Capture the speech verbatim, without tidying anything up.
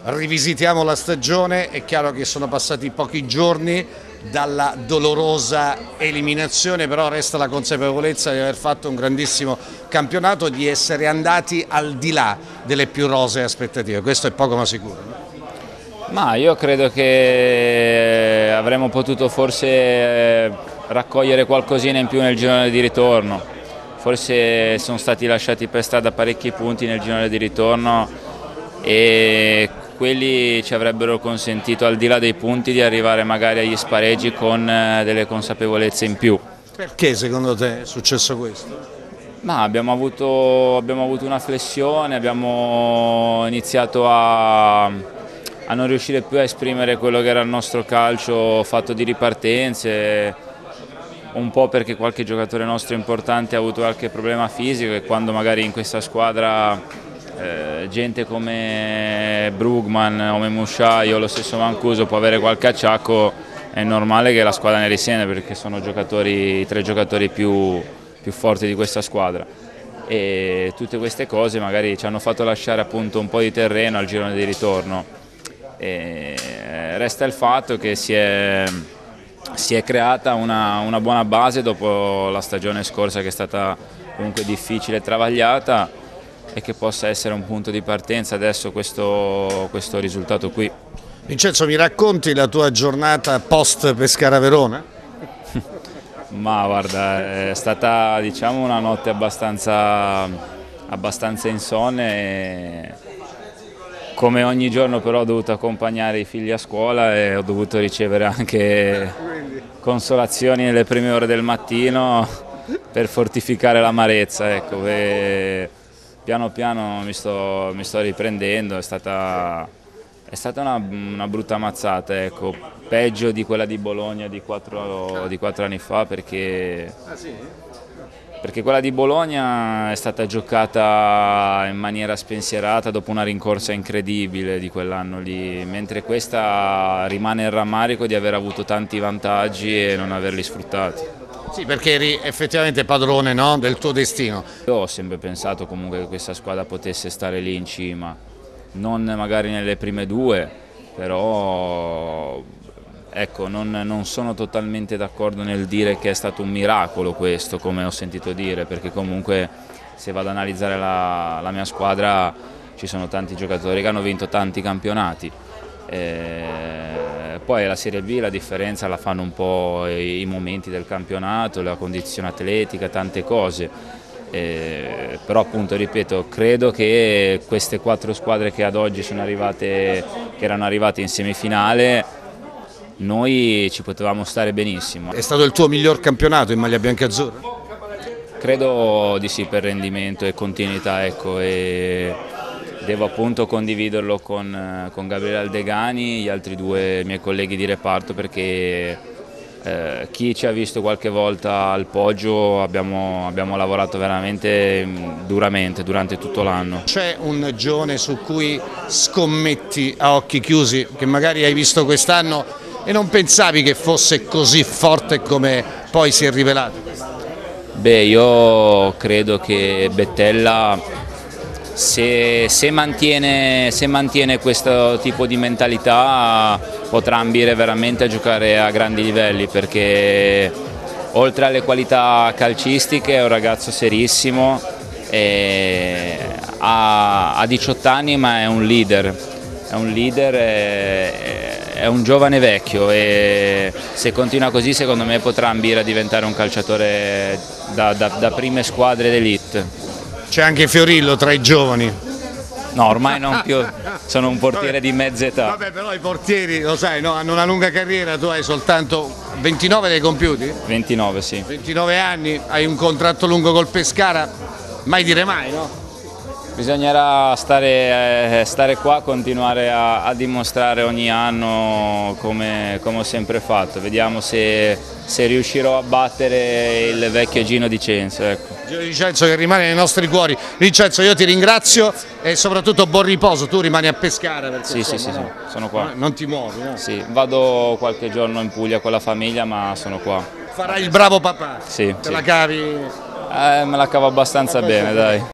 rivisitiamo la stagione. È chiaro che sono passati pochi giorni dalla dolorosa eliminazione, però resta la consapevolezza di aver fatto un grandissimo campionato, di essere andati al di là delle più rosee aspettative. Questo è poco ma sicuro, no? Ma io credo che avremmo potuto forse raccogliere qualcosina in più nel girone di ritorno. Forse sono stati lasciati per strada parecchi punti nel girone di ritorno e quelli ci avrebbero consentito, al di là dei punti, di arrivare magari agli spareggi con delle consapevolezze in più. Perché secondo te è successo questo? Ma abbiamo avuto, abbiamo avuto una flessione, abbiamo iniziato a, a non riuscire più a esprimere quello che era il nostro calcio fatto di ripartenze, un po' perché qualche giocatore nostro importante ha avuto qualche problema fisico e quando magari in questa squadra eh, gente come Brugman o Memusciai o lo stesso Mancuso può avere qualche acciacco, è normale che la squadra ne risente, perché sono giocatori, i tre giocatori più, più forti di questa squadra, e tutte queste cose magari ci hanno fatto lasciare appunto un po' di terreno al girone di ritorno. E resta il fatto che si è Si è creata una, una buona base dopo la stagione scorsa, che è stata comunque difficile e travagliata, e che possa essere un punto di partenza adesso questo, questo risultato qui. Vincenzo, mi racconti la tua giornata post Pescara Verona? Ma guarda, è stata, diciamo, una notte abbastanza, abbastanza insonne e come ogni giorno però ho dovuto accompagnare i figli a scuola e ho dovuto ricevere anche consolazioni nelle prime ore del mattino per fortificare l'amarezza, ecco. E piano piano mi sto, mi sto riprendendo, è stata, è stata una, una brutta mazzata, ecco. Peggio di quella di Bologna di quattro, di quattro anni fa, perché... perché quella di Bologna è stata giocata in maniera spensierata dopo una rincorsa incredibile di quell'anno lì, mentre questa rimane il rammarico di aver avuto tanti vantaggi e non averli sfruttati. Sì, perché eri effettivamente padrone, no, del tuo destino. Io ho sempre pensato comunque che questa squadra potesse stare lì in cima, non magari nelle prime due, però... Ecco, non, non sono totalmente d'accordo nel dire che è stato un miracolo questo, come ho sentito dire, perché comunque se vado ad analizzare la, la mia squadra ci sono tanti giocatori che hanno vinto tanti campionati. E poi la Serie B la differenza la fanno un po' i, i momenti del campionato, la condizione atletica, tante cose. Eh, però appunto, ripeto, credo che queste quattro squadre che ad oggi sono arrivate, che erano arrivate in semifinale, noi ci potevamo stare benissimo. È stato il tuo miglior campionato in maglia biancazzurra? Credo di sì, per rendimento e continuità, ecco, e devo appunto condividerlo con, con Gabriele Aldegani, gli altri due miei colleghi di reparto, perché eh, chi ci ha visto qualche volta al poggio abbiamo, abbiamo lavorato veramente duramente durante tutto l'anno. C'è un giovane su cui scommetti a occhi chiusi, che magari hai visto quest'anno e non pensavi che fosse così forte come poi si è rivelato? Beh, io credo che Bettella, se, se, mantiene, se mantiene questo tipo di mentalità, potrà ambire veramente a giocare a grandi livelli, perché oltre alle qualità calcistiche è un ragazzo serissimo, e ha, ha diciotto anni ma è un leader, è un leader e, è un giovane vecchio, e se continua così secondo me potrà ambire a diventare un calciatore da, da, da prime squadre d'elite. C'è anche Fiorillo tra i giovani? No, ormai non più, sono un portiere di mezza età. Vabbè, però i portieri, lo sai, no, hanno una lunga carriera, tu hai soltanto ventinove dei compiuti? ventinove, sì. ventinove anni, hai un contratto lungo col Pescara, mai dire mai, no? Bisognerà stare, eh, stare qua, continuare a, a dimostrare ogni anno come, come ho sempre fatto. Vediamo se, se riuscirò a battere il vecchio Gino Di Cenzo. Ecco. Gino Di Cenzo che rimane nei nostri cuori. Vincenzo, io ti ringrazio e soprattutto buon riposo. Tu rimani a Pescara? Perché, sì, insomma, sì, sì, no? sì, sono qua. Non ti muovi, no? Sì, vado qualche giorno in Puglia con la famiglia, ma sono qua. Farai il bravo papà? Sì. Te sì. la cavi? Eh, me la cavo abbastanza bene, dai.